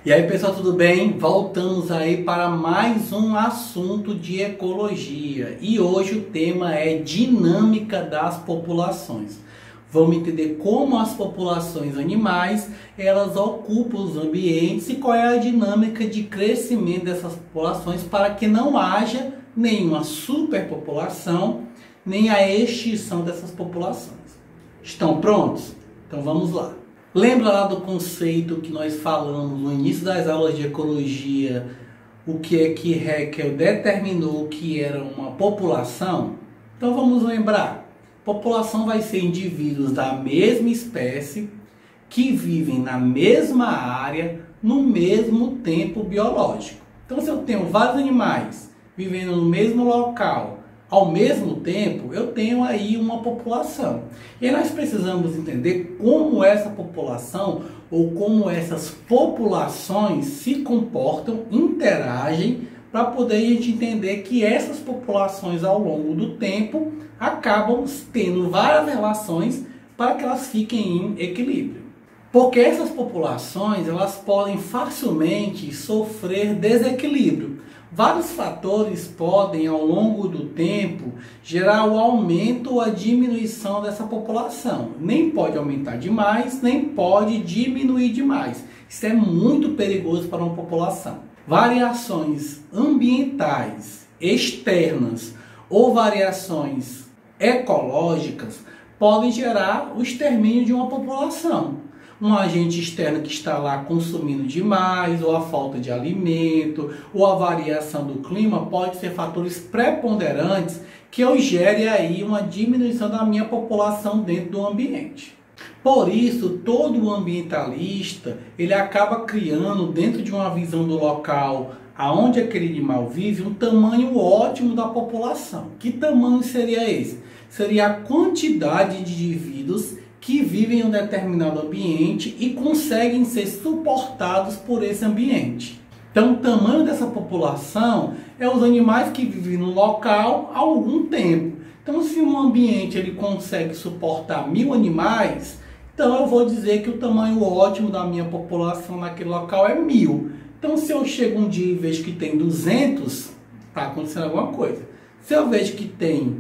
E aí, pessoal, tudo bem? Voltamos aí para mais um assunto de ecologia. E hoje o tema é dinâmica das populações. Vamos entender como as populações animais, elas ocupam os ambientes e qual é a dinâmica de crescimento dessas populações para que não haja nenhuma superpopulação, nem a extinção dessas populações. Estão prontos? Então vamos lá. Lembra lá do conceito que nós falamos no início das aulas de ecologia, o que é que Haeckel determinou que era uma população? Então vamos lembrar. População vai ser indivíduos da mesma espécie que vivem na mesma área no mesmo tempo biológico. Então se eu tenho vários animais vivendo no mesmo local, ao mesmo tempo, eu tenho aí uma população. E aí nós precisamos entender como essa população ou como essas populações se comportam, interagem, para poder a gente entender que essas populações ao longo do tempo acabam tendo várias relações para que elas fiquem em equilíbrio. Porque essas populações, elas podem facilmente sofrer desequilíbrio. Vários fatores podem, ao longo do tempo, gerar o aumento ou a diminuição dessa população. Nem pode aumentar demais, nem pode diminuir demais. Isso é muito perigoso para uma população. Variações ambientais, externas ou variações ecológicas podem gerar o extermínio de uma população. Um agente externo que está lá consumindo demais, ou a falta de alimento, ou a variação do clima, pode ser fatores preponderantes que eu gere aí uma diminuição da minha população dentro do ambiente. Por isso, todo ambientalista, ele acaba criando dentro de uma visão do local aonde aquele animal vive, um tamanho ótimo da população. Que tamanho seria esse? Seria a quantidade de indivíduos que vivem em um determinado ambiente e conseguem ser suportados por esse ambiente. Então, o tamanho dessa população é os animais que vivem no local há algum tempo. Então, se um ambiente ele consegue suportar 1000 animais, então eu vou dizer que o tamanho ótimo da minha população naquele local é 1000. Então, se eu chego um dia e vejo que tem 200, está acontecendo alguma coisa. Se eu vejo que tem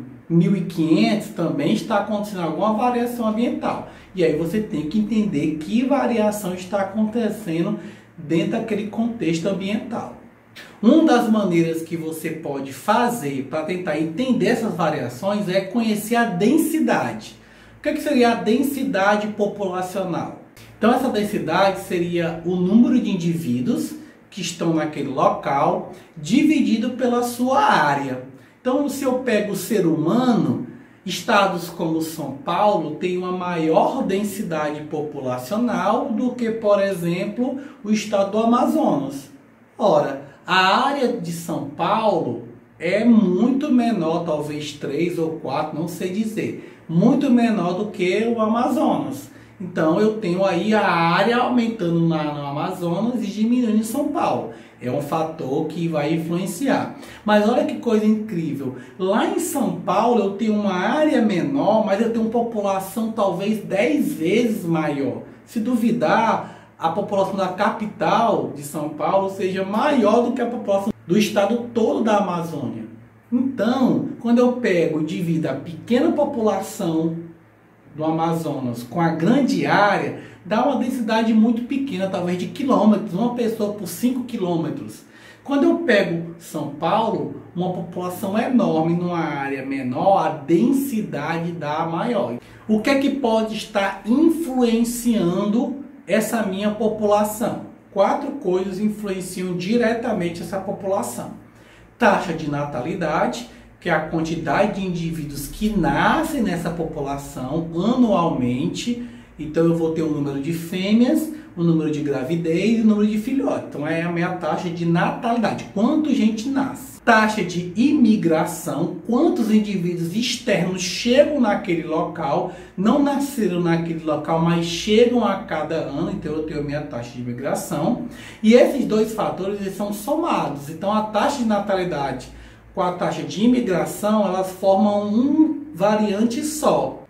1500, também está acontecendo alguma variação ambiental. E aí você tem que entender que variação está acontecendo dentro daquele contexto ambiental. Uma das maneiras que você pode fazer para tentar entender essas variações é conhecer a densidade. O que seria a densidade populacional? Então essa densidade seria o número de indivíduos que estão naquele local dividido pela sua área. Então, se eu pego o ser humano, estados como São Paulo têm uma maior densidade populacional do que, por exemplo, o estado do Amazonas. Ora, a área de São Paulo é muito menor, talvez 3 ou 4, não sei dizer, muito menor do que o Amazonas. Então, eu tenho aí a área aumentando no Amazonas e diminuindo em São Paulo. É um fator que vai influenciar. Mas olha que coisa incrível. Lá em São Paulo eu tenho uma área menor, mas eu tenho uma população talvez 10 vezes maior. Se duvidar, a população da capital de São Paulo seja maior do que a população do estado todo da Amazônia. Então, quando eu pego e divido a pequena população do Amazonas com a grande área, dá uma densidade muito pequena, talvez de quilômetros, uma pessoa por 5 quilômetros. Quando eu pego São Paulo, uma população enorme numa área menor, a densidade dá maior. O que é que pode estar influenciando essa minha população? 4 coisas influenciam diretamente essa população. Taxa de natalidade, que é a quantidade de indivíduos que nascem nessa população anualmente. Então eu vou ter o número de fêmeas, o número de gravidez e o número de filhotes. Então é a minha taxa de natalidade, quanto gente nasce. Taxa de imigração, quantos indivíduos externos chegam naquele local, não nasceram naquele local, mas chegam a cada ano. Então eu tenho a minha taxa de imigração. E esses dois fatores eles são somados. Então a taxa de natalidade com a taxa de imigração, elas formam um variante só.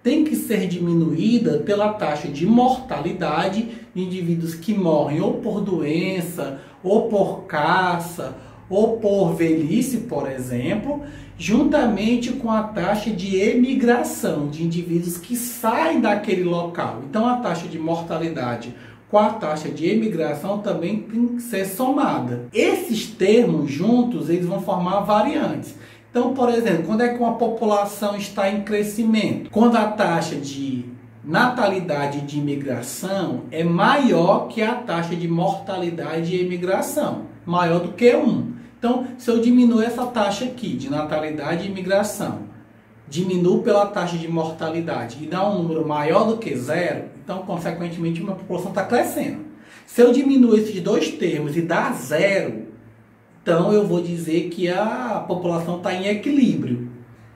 tem que ser diminuída pela taxa de mortalidade de indivíduos que morrem ou por doença, ou por caça, ou por velhice, por exemplo, juntamente com a taxa de emigração de indivíduos que saem daquele local. Então a taxa de mortalidade com a taxa de emigração também tem que ser somada. Esses termos juntos, eles vão formar variantes. Então, por exemplo, quando é que uma população está em crescimento? Quando a taxa de natalidade de imigração é maior que a taxa de mortalidade de imigração, maior do que 1. Então, se eu diminuir essa taxa aqui de natalidade e imigração, diminuo pela taxa de mortalidade e dá um número maior do que 0, então, consequentemente, uma população está crescendo. Se eu diminuir esses dois termos e dar 0, então eu vou dizer que a população está em equilíbrio.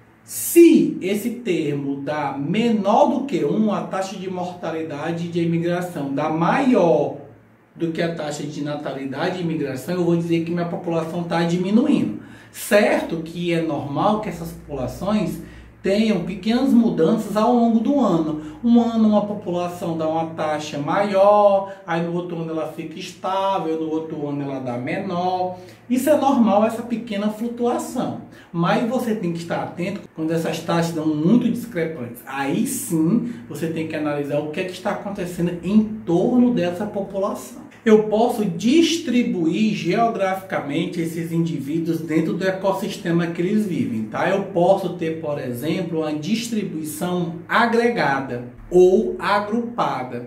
Se esse termo dá menor do que 1, a taxa de mortalidade de imigração dá maior do que a taxa de natalidade e imigração, eu vou dizer que minha população está diminuindo. Certo que é normal que essas populações tenham pequenas mudanças ao longo do ano. Um ano uma população dá uma taxa maior, aí no outro ano ela fica estável, no outro ano ela dá menor. Isso é normal, essa pequena flutuação. Mas você tem que estar atento quando essas taxas dão muito discrepantes. Aí sim você tem que analisar o que é que está acontecendo em torno dessa população. Eu posso distribuir geograficamente esses indivíduos dentro do ecossistema que eles vivem, tá? Eu posso ter, por exemplo, uma distribuição agregada ou agrupada,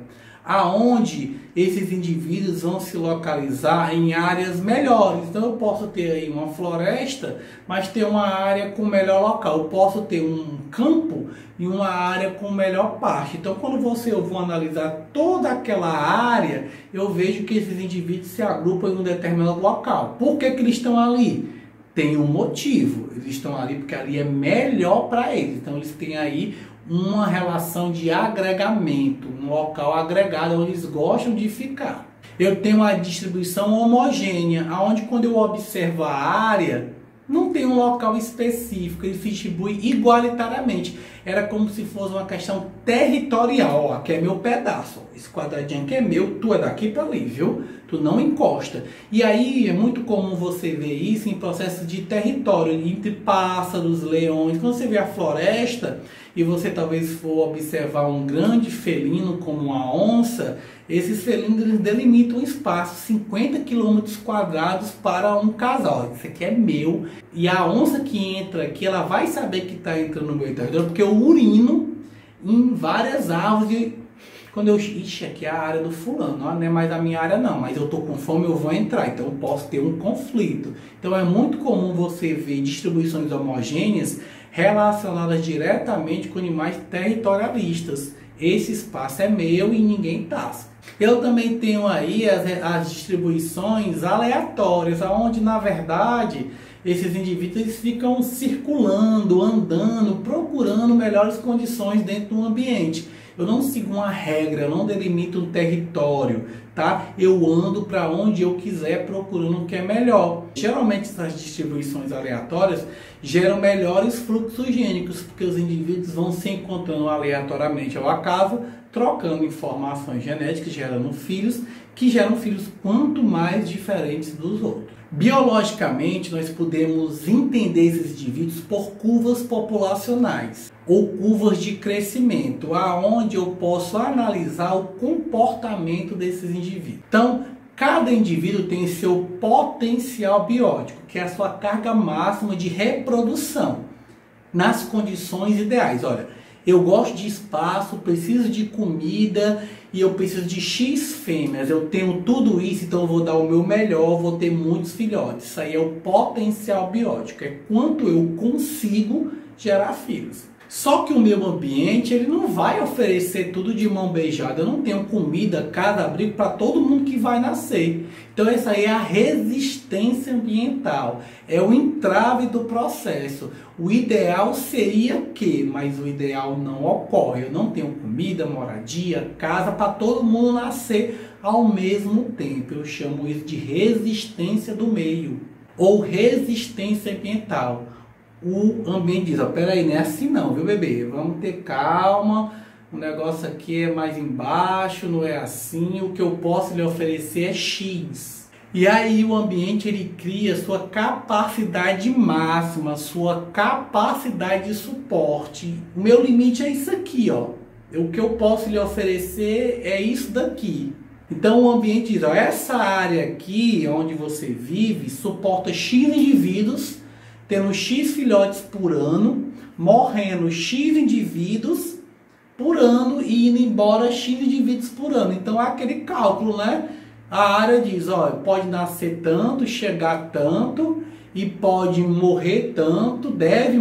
aonde esses indivíduos vão se localizar em áreas melhores. Então eu posso ter aí uma floresta, mas ter uma área com melhor local. Eu posso ter um campo e uma área com melhor parte. Então quando eu vou analisar toda aquela área, eu vejo que esses indivíduos se agrupam em um determinado local. Por que eles estão ali? Tem um motivo. Eles estão ali porque ali é melhor para eles. Então eles têm aí uma relação de agregamento, um local agregado onde eles gostam de ficar. Eu tenho uma distribuição homogênea, onde quando eu observo a área, não tem um local específico, ele se distribui igualitariamente. Era como se fosse uma questão territorial. Ó, aqui é meu pedaço, esse quadradinho aqui é meu, tu é daqui para ali, viu? Tu não encosta. E aí é muito comum você ver isso em processos de território, entre pássaros, leões. Quando você vê a floresta e você talvez for observar um grande felino como uma onça, esses felinos eles delimitam um espaço, 50 quilômetros quadrados para um casal. Isso aqui é meu. E a onça que entra aqui, ela vai saber que está entrando no meu território, porque eu urino em várias árvores. Quando eu... Ixi, aqui é a área do fulano, não é mais a minha área não, mas eu tô com fome, eu vou entrar, então eu posso ter um conflito. Então é muito comum você ver distribuições homogêneas relacionadas diretamente com animais territorialistas. Esse espaço é meu e ninguém tasca. Eu também tenho aí as distribuições aleatórias, onde na verdade esses indivíduos ficam circulando, andando, procurando melhores condições dentro do ambiente. Eu não sigo uma regra, eu não delimito um território, tá? Eu ando para onde eu quiser procurando o que é melhor. Geralmente essas distribuições aleatórias geram melhores fluxos gênicos, porque os indivíduos vão se encontrando aleatoriamente ao acaso, trocando informações genéticas, gerando filhos, que geram filhos quanto mais diferentes dos outros. Biologicamente, nós podemos entender esses indivíduos por curvas populacionais ou curvas de crescimento, aonde eu posso analisar o comportamento desses indivíduos. Então, cada indivíduo tem seu potencial biótico, que é a sua carga máxima de reprodução, nas condições ideais. Olha, eu gosto de espaço, preciso de comida e eu preciso de X fêmeas. Eu tenho tudo isso, então eu vou dar o meu melhor, vou ter muitos filhotes. Isso aí é o potencial biótico, é quanto eu consigo gerar filhos. Só que o meio ambiente, ele não vai oferecer tudo de mão beijada. Eu não tenho comida, casa, abrigo para todo mundo que vai nascer. Então essa aí é a resistência ambiental. É o entrave do processo. O ideal seria que, mas o ideal não ocorre. Eu não tenho comida, moradia, casa para todo mundo nascer ao mesmo tempo. Eu chamo isso de resistência do meio ou resistência ambiental. o ambiente diz, ó, peraí, não é assim não, viu, bebê? Vamos ter calma, o negócio aqui é mais embaixo, não é assim, o que eu posso lhe oferecer é X. E aí o ambiente ele cria sua capacidade máxima, sua capacidade de suporte. O meu limite é isso aqui, ó. O que eu posso lhe oferecer é isso daqui. Então o ambiente diz, ó, essa área aqui onde você vive suporta X indivíduos, tendo X filhotes por ano, morrendo X indivíduos por ano e indo embora X indivíduos por ano. Então é aquele cálculo, né? A área diz, ó, pode nascer tanto, chegar tanto, e pode morrer tanto, deve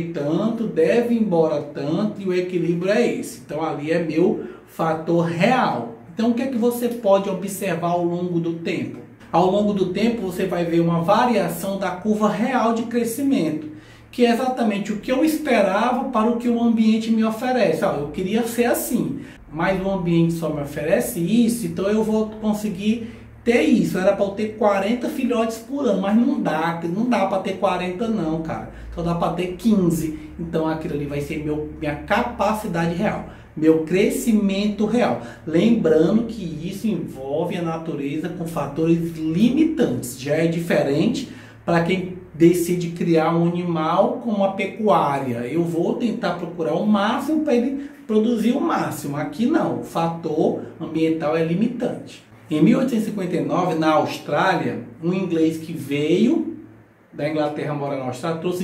ir embora tanto, e o equilíbrio é esse. Então ali é meu fator real. Então o que é que você pode observar ao longo do tempo? Ao longo do tempo você vai ver uma variação da curva real de crescimento, que é exatamente o que eu esperava para o que o ambiente me oferece. Ó, eu queria ser assim, mas o ambiente só me oferece isso, então eu vou conseguir ter isso. Era para eu ter 40 filhotes por ano, mas não dá para ter 40 não, cara. Só dá para ter 15. Então aquilo ali vai ser minha capacidade real, meu crescimento real. Lembrando que isso envolve a natureza com fatores limitantes. Já é diferente para quem decide criar um animal com uma pecuária. Eu vou tentar procurar o máximo para ele produzir o máximo. Aqui não, o fator ambiental é limitante. Em 1859, na Austrália, um inglês que veio da Inglaterra morar na Austrália trouxe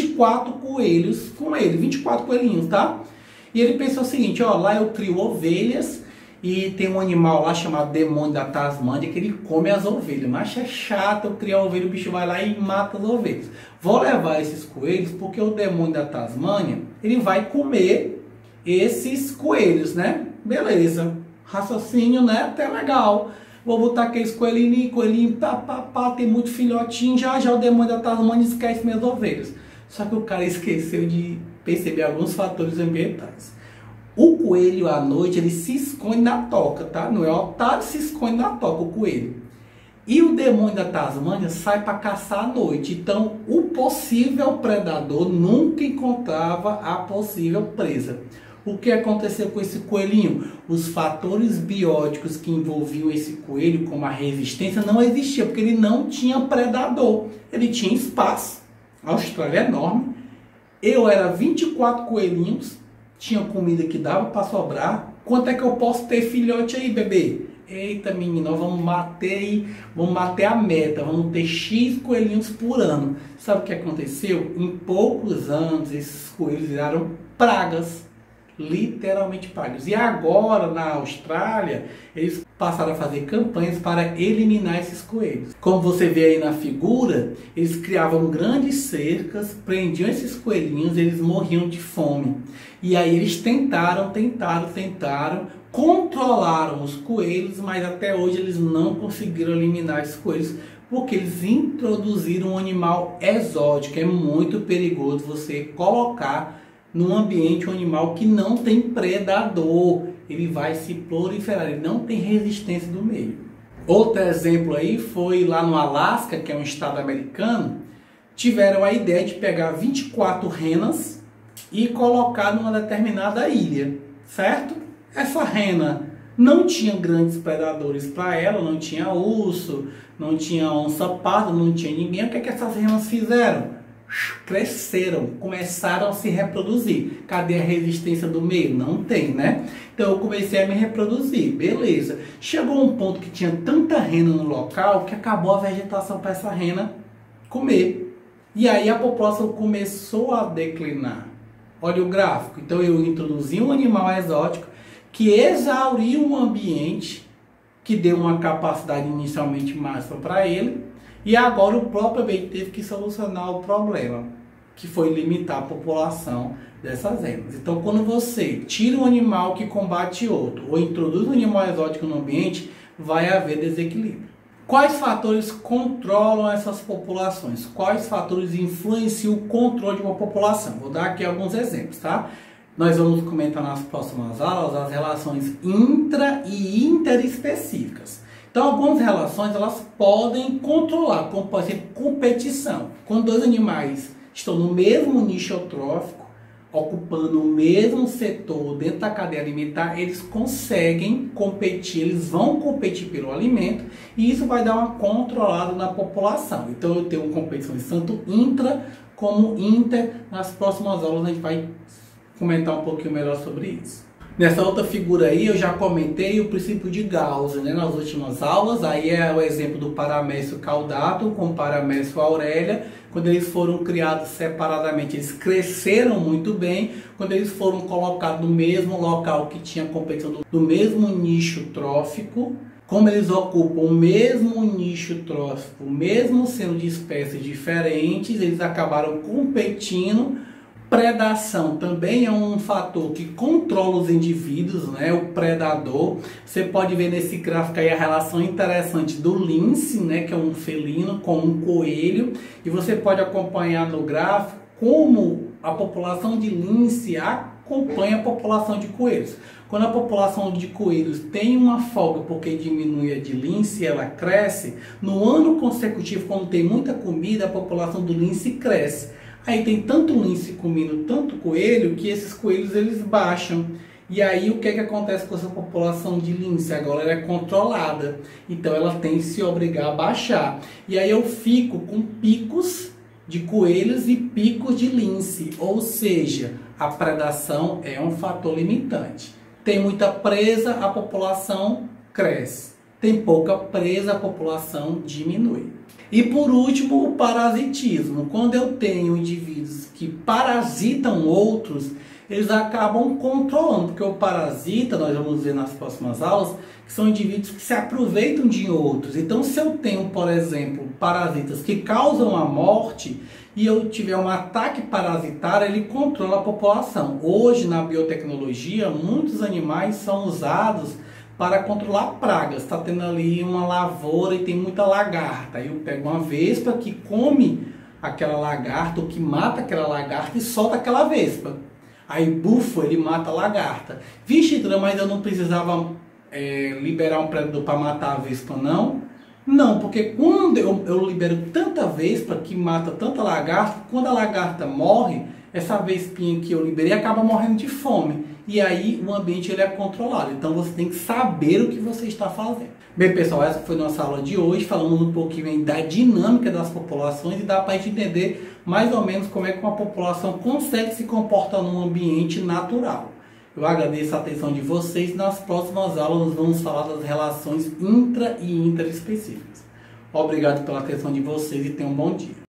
24 coelhos com ele, 24 coelhinhos, tá? E ele pensou o seguinte, ó, lá eu crio ovelhas e tem um animal lá chamado demônio da Tasmânia que ele come as ovelhas. Mas é chato eu criar ovelha, o bicho vai lá e mata as ovelhas. Vou levar esses coelhos porque o demônio da Tasmânia, ele vai comer esses coelhos, né? Beleza, raciocínio, né? Até legal. Vou botar aqueles coelhinho, tem muito filhotinho, já o demônio da Tasmânia esquece minhas ovelhas. Só que o cara esqueceu de perceber alguns fatores ambientais. O coelho à noite, ele se esconde na toca, tá? Não é otário, se esconde na toca o coelho. E o demônio da Tasmânia sai para caçar à noite. Então, o possível predador nunca encontrava a possível presa. O que aconteceu com esse coelhinho? Os fatores bióticos que envolviam esse coelho, como a resistência, não existia, porque ele não tinha predador. Ele tinha espaço. A Austrália é enorme. Eu era 24 coelhinhos, tinha comida que dava para sobrar. Quanto é que eu posso ter filhote aí, bebê? Eita, menino, nós vamos bater a meta, vamos ter X coelhinhos por ano. Sabe o que aconteceu? Em poucos anos, esses coelhos viraram pragas. Literalmente pragas. E agora, na Austrália, eles passaram a fazer campanhas para eliminar esses coelhos. Como você vê aí na figura, eles criavam grandes cercas, prendiam esses coelhinhos, eles morriam de fome. E aí eles tentaram, controlaram os coelhos, mas até hoje eles não conseguiram eliminar esses coelhos, porque eles introduziram um animal exótico. É muito perigoso você colocar num ambiente um animal que não tem predador. Ele vai se proliferar, ele não tem resistência do meio. Outro exemplo aí foi lá no Alasca, que é um estado americano, tiveram a ideia de pegar 24 renas e colocar numa determinada ilha, certo? Essa rena não tinha grandes predadores para ela, não tinha urso, não tinha onça-parda, não tinha ninguém. O que é que essas renas fizeram? Cresceram, começaram a se reproduzir. Cadê a resistência do meio? Não tem, né? Então eu comecei a me reproduzir, beleza. Chegou um ponto que tinha tanta rena no local que acabou a vegetação para essa rena comer. E aí a população começou a declinar. Olha o gráfico. Então eu introduzi um animal exótico que exauriu um ambiente que deu uma capacidade inicialmente máxima para ele. E agora o próprio ambiente teve que solucionar o problema, que foi limitar a população dessas renas. Então, quando você tira um animal que combate outro, ou introduz um animal exótico no ambiente, vai haver desequilíbrio. Quais fatores controlam essas populações? Quais fatores influenciam o controle de uma população? Vou dar aqui alguns exemplos, tá? Nós vamos comentar nas próximas aulas as relações intra e interespecíficas. Então, algumas relações elas podem controlar, como por exemplo, competição. Quando dois animais estão no mesmo nicho eutrófico, ocupando o mesmo setor dentro da cadeia alimentar, eles conseguem competir, eles vão competir pelo alimento e isso vai dar uma controlada na população. Então eu tenho competições tanto intra como inter. Nas próximas aulas a gente vai comentar um pouquinho melhor sobre isso. Nessa outra figura aí eu já comentei o princípio de Gauss, né, nas últimas aulas. Aí é o exemplo do Paramécio caudatum com Paramécio aurelia. Quando eles foram criados separadamente, eles cresceram muito bem. Quando eles foram colocados no mesmo local que tinha competição do mesmo nicho trófico, como eles ocupam o mesmo nicho trófico, mesmo sendo de espécies diferentes, eles acabaram competindo. Predação também é um fator que controla os indivíduos, né? O predador. Você pode ver nesse gráfico aí a relação interessante do lince, né? Que é um felino, com um coelho. E você pode acompanhar no gráfico como a população de lince acompanha a população de coelhos. Quando a população de coelhos tem uma folga porque diminui a de lince, ela cresce. No ano consecutivo, quando tem muita comida, a população do lince cresce. Aí tem tanto lince comendo tanto coelho que esses coelhos eles baixam. E aí o que acontece com essa população de lince? Agora ela é controlada. Então ela tem que se obrigar a baixar. E aí eu fico com picos de coelhos e picos de lince. Ou seja, a predação é um fator limitante. Tem muita presa, a população cresce. Tem pouca presa, a população diminui. E por último, o parasitismo. Quando eu tenho indivíduos que parasitam outros, eles acabam controlando, porque o parasita, nós vamos ver nas próximas aulas, que são indivíduos que se aproveitam de outros. Então, se eu tenho, por exemplo, parasitas que causam a morte e eu tiver um ataque parasitário, ele controla a população. Hoje, na biotecnologia, muitos animais são usados para controlar pragas. Está tendo ali uma lavoura e tem muita lagarta. Aí eu pego uma vespa que come aquela lagarta, ou que mata aquela lagarta e solta aquela vespa. Aí bufo, ele mata a lagarta. Vixe, mas eu não precisava liberar um predador para matar a vespa, não? Não, porque quando eu libero tanta vespa que mata tanta lagarta, quando a lagarta morre, essa vespinha que eu liberei acaba morrendo de fome. E aí o ambiente ele é controlado. Então você tem que saber o que você está fazendo. Bem, pessoal, essa foi nossa aula de hoje. Falamos um pouquinho aí da dinâmica das populações e dá para a gente entender mais ou menos como é que uma população consegue se comportar num ambiente natural. Eu agradeço a atenção de vocês. Nas próximas aulas nós vamos falar das relações intra e interespecíficas. Obrigado pela atenção de vocês e tenham um bom dia.